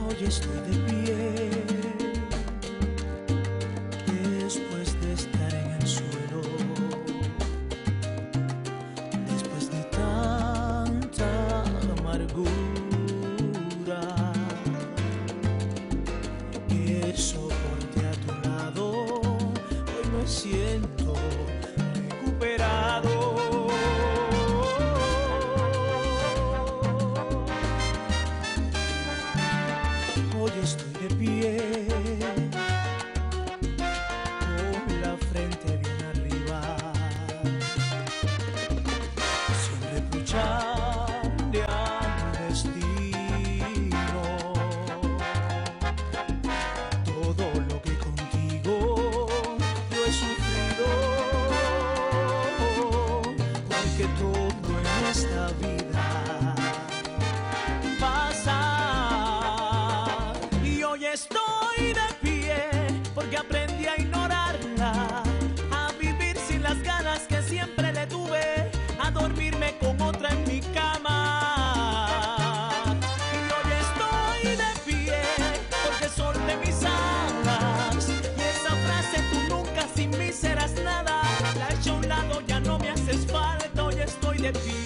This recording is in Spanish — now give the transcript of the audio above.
Hoy estoy de pie, después de estar en el suelo, después de tanta amargura, que soporté a tu lado. Hoy me siento recuperado. Hoy estoy de pie, con la frente bien arriba, sin reprocharle al destino todo lo que contigo yo he sufrido, porque todo en esta vida pasa. Hoy estoy de pie porque aprendí a ignorarla, a vivir sin las ganas que siempre le tuve, a dormirme con otra en mi cama. Y hoy estoy de pie porque solté mis alas, y esa frase tú nunca sin mí serás nada, la he hecho a un lado, ya no me haces falta. Hoy estoy de pie.